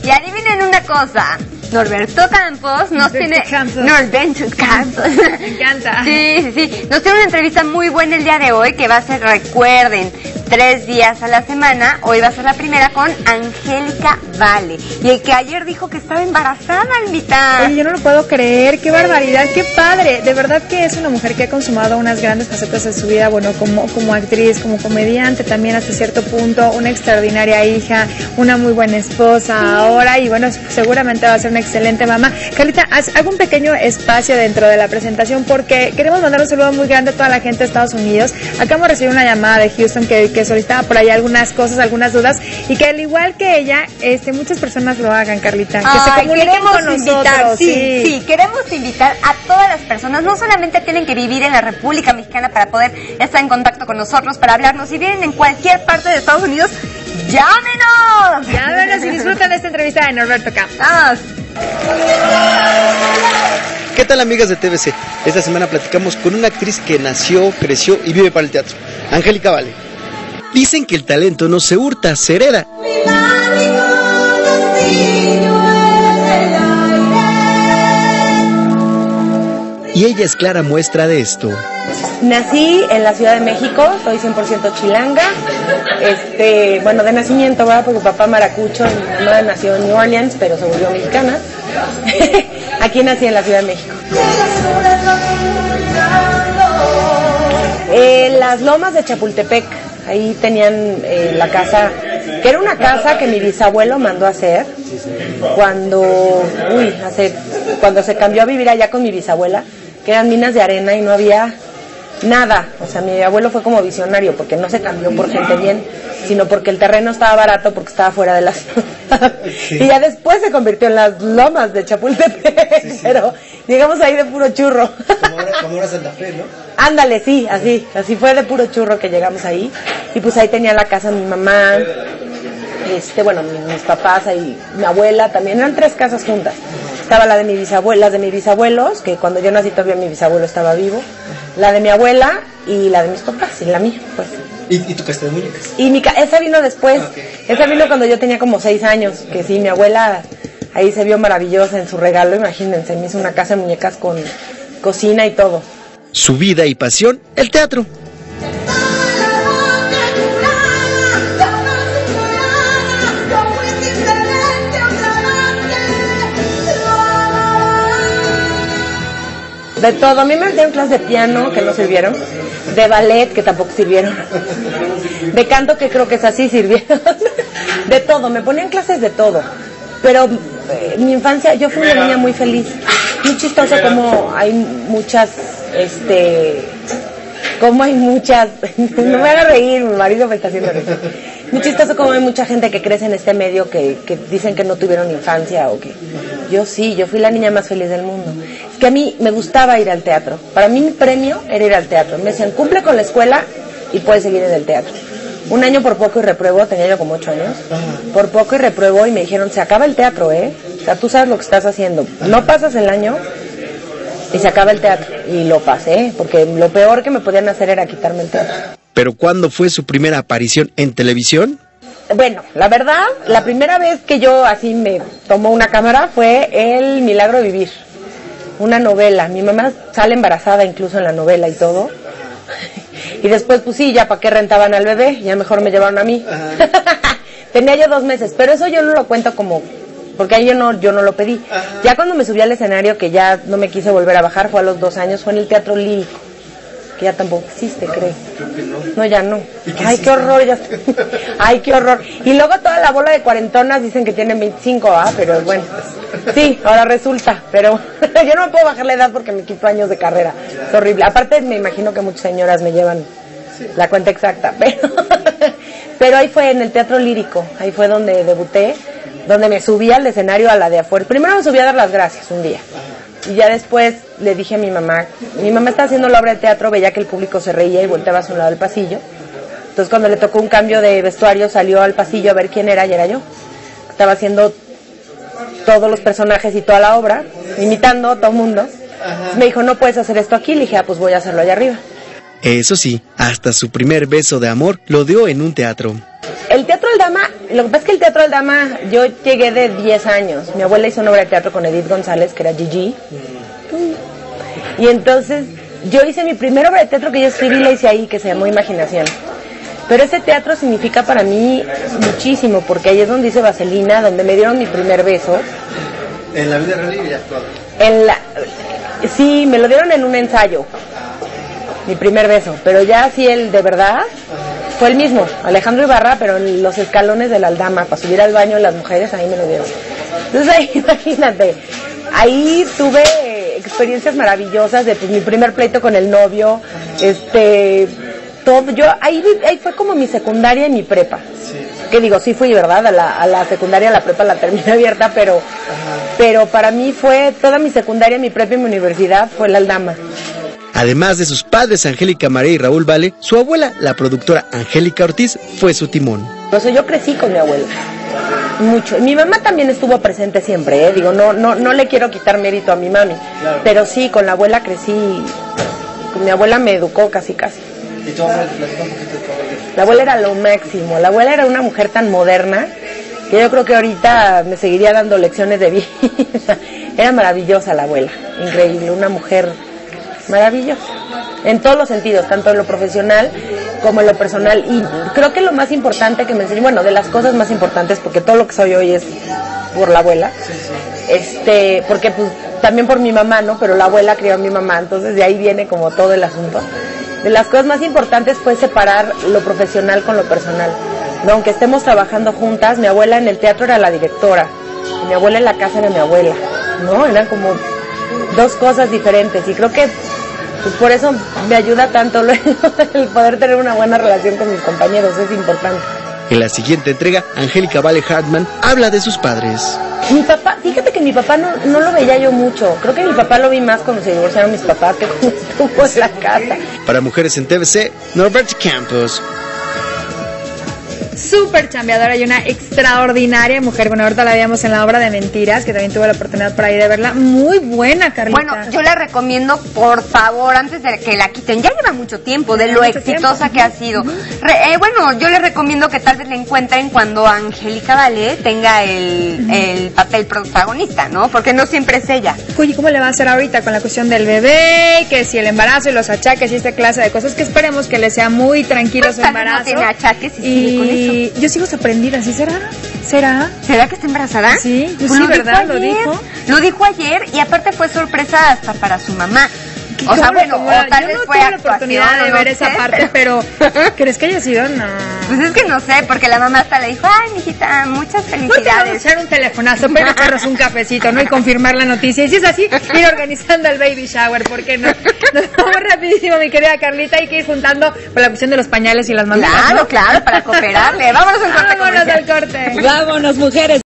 Y adivinen una cosa, Norberto Campos nos tiene... Norberto Campos. Me encanta. Sí. Nos tiene una entrevista muy buena el día de hoy que va a ser, recuerden, 3 días a la semana. Hoy va a ser la primera con Angélica Vale. Y el que ayer dijo que estaba embarazada, Almita. Oye, yo no lo puedo creer, qué barbaridad, qué padre. De verdad que es una mujer que ha consumado unas grandes facetas de su vida, bueno, como actriz, como comediante también hasta cierto punto, una extraordinaria hija, una muy buena esposa ahora y bueno, seguramente va a ser una excelente mamá. Carlita, hago un pequeño espacio dentro de la presentación porque queremos mandar un saludo muy grande a toda la gente de Estados Unidos. Acabamos de recibir una llamada de Houston que solicitaba por ahí algunas cosas, algunas dudas y que al igual que ella, muchas personas lo hagan, Carlita, que se comuniquen con nosotros. Sí, queremos invitar a todas las personas, no solamente tienen que vivir en la República Mexicana para poder estar en contacto con nosotros, para hablarnos, si viven en cualquier parte de Estados Unidos, ¡llámenos! Llámenos y disfruten esta entrevista de Norberto Campos. ¡Vamos! ¿Qué tal, amigas de TVC? Esta semana platicamos con una actriz que nació, creció y vive para el teatro, Angélica Vale. Dicen que el talento no se hurta, se hereda. Y ella es clara muestra de esto. Nací en la Ciudad de México, soy 100% chilanga, bueno, de nacimiento, ¿verdad? Porque papá maracucho, mi mamá nació en New Orleans, pero se volvió mexicana. Aquí nací en la Ciudad de México. Las Lomas de Chapultepec, ahí tenían la casa, que era una casa que mi bisabuelo mandó a hacer cuando se cambió a vivir allá con mi bisabuela, que eran minas de arena y no había nada. O sea, mi abuelo fue como visionario porque no se cambió por gente bien, sino porque el terreno estaba barato porque estaba fuera de la ciudad. Sí. Y ya después se convirtió en las Lomas de Chapultepec, sí. Pero llegamos ahí de puro churro. Como ahora Santa Fe, ¿no? Ándale, sí, así fue de puro churro que llegamos ahí. Y pues ahí tenía la casa mi mamá, mis papás, ahí, mi abuela también, eran 3 casas juntas. Estaba la de las de mis bisabuelos, que cuando yo nací todavía mi bisabuelo estaba vivo, la de mi abuela y la de mis papás, y la mía, pues. ¿Y tu casa de muñecas? Y esa vino después, Esa vino cuando yo tenía como 6 años, que sí, mi abuela ahí se vio maravillosa en su regalo, imagínense, me hizo una casa de muñecas con cocina y todo. Su vida y pasión, el teatro. De todo, a mí me dieron clases de piano, que no sirvieron, de ballet, que tampoco sirvieron, de canto, que creo que es así, sirvieron, de todo, me ponían clases de todo, pero mi infancia, yo fui una niña muy feliz, muy chistoso como hay muchas, no me haga reír, mi marido me está haciendo reír. Muy chistoso como hay mucha gente que crece en este medio que dicen que no tuvieron infancia o que... Yo fui la niña más feliz del mundo. Es que a mí me gustaba ir al teatro. Para mí mi premio era ir al teatro. Me decían, cumple con la escuela y puedes seguir en el teatro. Un año por poco y repruebo, tenía yo como 8 años. Por poco y repruebo y me dijeron, se acaba el teatro, ¿eh? O sea, tú sabes lo que estás haciendo. No pasas el año y se acaba el teatro. Y lo pasé, porque lo peor que me podían hacer era quitarme el teatro. ¿Pero cuándo fue su primera aparición en televisión? Bueno, la verdad, la primera vez que yo así me tomó una cámara fue El Milagro de Vivir, una novela. Mi mamá sale embarazada incluso en la novela y todo. Y después, pues sí, ya para qué rentaban al bebé, ya mejor me llevaron a mí. Tenía yo 2 meses, pero eso yo no lo cuento como... Porque ahí yo no lo pedí. Ya cuando me subí al escenario, que ya no me quise volver a bajar, fue a los 2 años, fue en el Teatro Lírico. Que ya tampoco existe, creo. No, ya no. Ay, qué horror, ya. Ay, qué horror. Y luego toda la bola de cuarentonas dicen que tienen 25, pero bueno. Sí, ahora resulta, pero yo no me puedo bajar la edad porque me quito años de carrera. Es horrible. Aparte, me imagino que muchas señoras me llevan la cuenta exacta, pero ahí fue en el Teatro Lírico, ahí fue donde debuté, donde me subí al escenario a la de afuera. Primero me subí a dar las gracias un día. Y ya después le dije a mi mamá estaba haciendo la obra de teatro, veía que el público se reía y volteaba a su lado del pasillo. Entonces cuando le tocó un cambio de vestuario, salió al pasillo a ver quién era, y era yo. Estaba haciendo todos los personajes y toda la obra, imitando a todo el mundo. Me dijo, no puedes hacer esto aquí. Le dije, pues voy a hacerlo allá arriba. Eso sí, hasta su primer beso de amor lo dio en un teatro. El Teatro Aldama, lo que pasa es que el Teatro Aldama, yo llegué de 10 años. Mi abuela hizo una obra de teatro con Edith González, que era Gigi. Y entonces, yo hice mi primera obra de teatro que yo escribí, la hice ahí, que se llamó Imaginación. Pero ese teatro significa para mí muchísimo, porque ahí es donde hice Vaselina, donde me dieron mi primer beso. ¿En la vida real y actuado? Sí, me lo dieron en un ensayo, mi primer beso, pero ya sí el de verdad fue el mismo, Alejandro Ibarra, pero en los escalones de la Aldama, para subir al baño de las mujeres, ahí me lo dieron. Entonces ahí, imagínate, ahí tuve experiencias maravillosas de pues, mi primer pleito con el novio, todo, yo ahí fue como mi secundaria y mi prepa. Sí. Que digo, sí fui, ¿verdad? A la secundaria, a la prepa la terminé abierta, pero para mí fue toda mi secundaria, mi prepa y mi universidad fue la Aldama. Además de sus padres Angélica María y Raúl Vale, su abuela, la productora Angélica Ortiz, fue su timón. Entonces yo crecí con mi abuela, mucho. Mi mamá también estuvo presente siempre, digo, no le quiero quitar mérito a mi mami, claro. Pero sí, con la abuela crecí, mi abuela me educó casi. ¿Y tu abuela te platica un poquito de tu abuela? La abuela era lo máximo, la abuela era una mujer tan moderna que yo creo que ahorita me seguiría dando lecciones de vida. Era maravillosa la abuela, increíble, una mujer maravillosa, en todos los sentidos, tanto en lo profesional como en lo personal. Y creo que lo más importante que me enseñó, bueno, de las cosas más importantes, porque todo lo que soy hoy es por la abuela, porque pues también por mi mamá, ¿no? Pero la abuela crió a mi mamá, entonces de ahí viene como todo el asunto. De las cosas más importantes fue separar lo profesional con lo personal. No, aunque estemos trabajando juntas, mi abuela en el teatro era la directora, y mi abuela en la casa era mi abuela, ¿no? Eran como dos cosas diferentes, y creo que pues por eso me ayuda tanto el poder tener una buena relación con mis compañeros, es importante. En la siguiente entrega, Angélica Vale Hartman habla de sus padres. Mi papá, fíjate que mi papá no lo veía yo mucho. Creo que mi papá lo vi más cuando se divorciaron mis papás que cuando estuvo en la casa. Para Mujeres en TVC, Norberto Campos. Súper chambeadora y una extraordinaria mujer. Bueno, ahorita la veíamos en la obra de Mentiras, que también tuve la oportunidad por ahí de verla. Muy buena, Carlita. Bueno, yo la recomiendo, por favor, antes de que la quiten. Ya lleva mucho tiempo de lo exitosa que ha sido. Bueno, yo les recomiendo que tal vez la encuentren cuando Angélica Vale tenga el papel protagonista, ¿no? Porque no siempre es ella. Oye, ¿cómo le va a hacer ahorita con la cuestión del bebé? Que si el embarazo y los achaques y esta clase de cosas, que esperemos que le sea muy tranquilo pues su embarazo. No tiene achaques y con eso. Yo sigo sorprendida, ¿sí será? ¿Será que está embarazada? Sí, pues sí, ¿verdad? Lo dijo. Lo dijo ayer y aparte fue sorpresa hasta para su mamá. O sea, bueno, o tal vez fue actuación. Yo no tuve la oportunidad de ver esa parte, pero ¿crees que haya sido? No. Pues es que no sé, porque la mamá hasta le dijo, ay, mijita, muchas felicidades. Vamos a echar un telefonazo, pero echarnos un cafecito, ¿no? Y confirmar la noticia. Y si es así, ir organizando el baby shower, ¿por qué no? Nos vamos rapidísimo, mi querida Carlita, hay que ir juntando por la cuestión de los pañales y las mamitas, Claro, ¿no? Claro, para cooperarle. Vámonos al corte. Vámonos al corte. Vámonos, mujeres.